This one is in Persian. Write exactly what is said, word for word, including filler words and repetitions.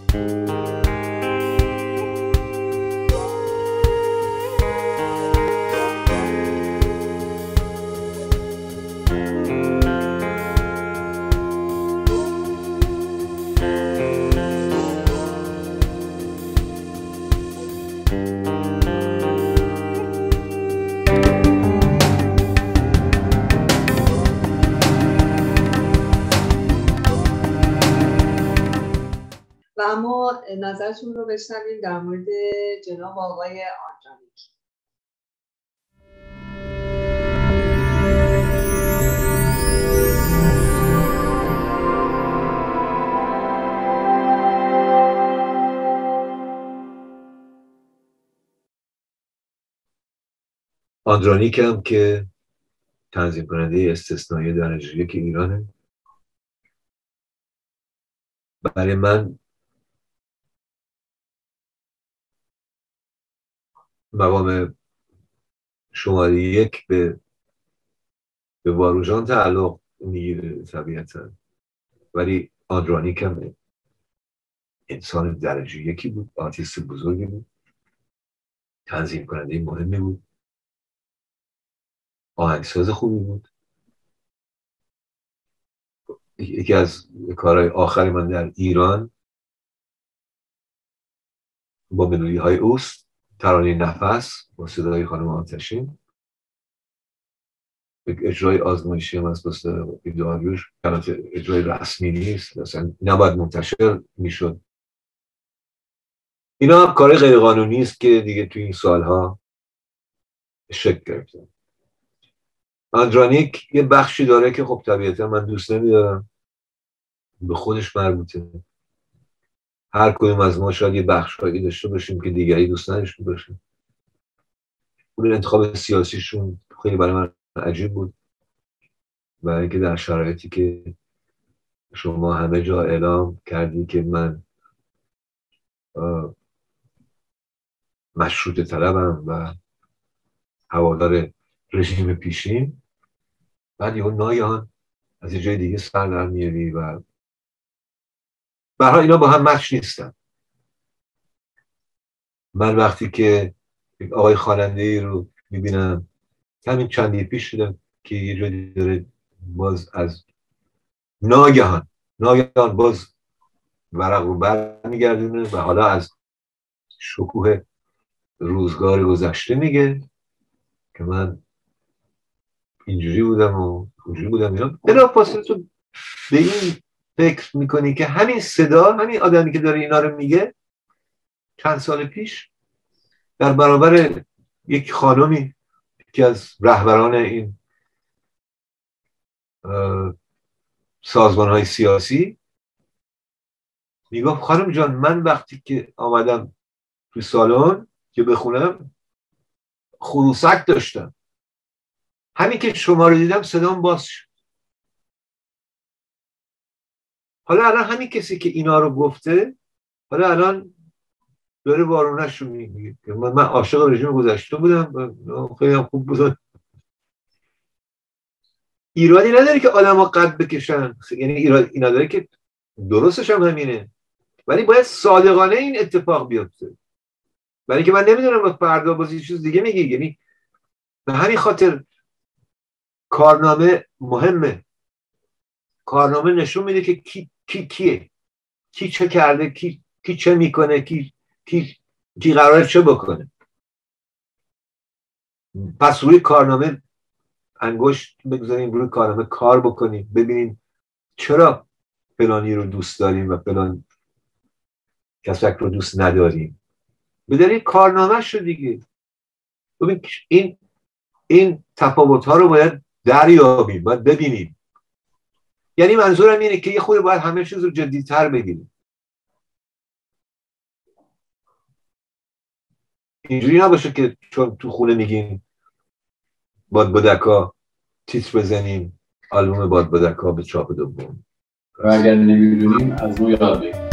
و اما نظرتون رو بشنویم در مورد جناب آقای آندرانیک. آندرانیک هم که تنظیم کننده استثنایی درجه یک ایرانه. برای من مقام شماره یک به به واروژان تعلق میگیره طبیعتا، ولی آندرانیک هم انسان درجه یکی بود، آرتیست بزرگی بود، تنظیم کننده مهمی بود، آهنگساز خوبی بود. یکی از کارهای آخری من در ایران با ملودی های اوست، ترانه نفس با صدای خانم آتشین، اجرای آزمایشی هم از بسته داریوش، البته اجرای رسمی نیست، اصلا نباید منتشر میشد. اینا هم کار غیر قانونی است که دیگه توی این سالها شکل گرفته. آندرانیک یه بخشی داره که خب طبیعتا من دوست نمیدارم، به خودش مربوطه. هر کدوم از ما شاید یه بخشایی داشته باشیم که دیگری دوست نداشته باشیم. اون انتخاب سیاسیشون خیلی برای من عجیب بود، برای اینکه در شرایطی که شما همه جا اعلام کردی که من مشروط طلبم و هوادار رژیم پیشین، بعد یه ناگهان از یه جای دیگه سر در میاری و برای اینا با هم مچ نیستن. من وقتی که آقای خواننده ای رو میبینم، همین چندی پیش شدم که یه جایی داره باز از ناگهان ناگهان باز ورق رو بر میگردونه و حالا از شکوه روزگار گذشته میگه که من اینجوری بودم و اونجوری بودم. اینا بلافاصله تو به این فکر میکنی که همین صدا، همین آدمی که داره اینا رو میگه چند سال پیش در برابر یک خانمی که از رهبران این سازمان های سیاسی میگفت خانم جان، من وقتی که آمدم تو سالن که بخونم خروسک داشتم، همین که شما رو دیدم صدام باز شد. حالا الان همین کسی که اینا رو گفته، حالا الان داره وارونش رو میگه من, من عاشق رژیم گذشته بودم، خیلی هم خوب بودم. ایرادی نداره که آدم ها قد بکشن، یعنی ایراد اینا داره که درستش هم همینه، ولی باید صادقانه این اتفاق بیفته. برای که من نمیدونم فردا باز یه چیز دیگه میگی. یعنی به همین خاطر کارنامه مهمه. کارنامه نشون میده که کی کی کیه، کی چه کرده، کی کی چه میکنه، کی کی کی قراره چه بکنه. پس روی کارنامه انگشت بگذاریم، روی کارنامه کار بکنیم، ببینیم چرا فلانی رو دوست داریم و فلان کسک رو دوست نداریم. بداریم کارنامه شد دیگه. ببین این این تفاوت ها رو باید دریابیم، باید ببینیم. یعنی منظورم اینه که یه خورده باید همه چیز رو جدی‌تر بگیریم. اینجوری نباشه که چون تو خونه میگیم بادبادکا تیتر بزنیم آلبوم بادبادکا به چاپ دوم. و اگر نمیدونیم از ما یاد بگیریم.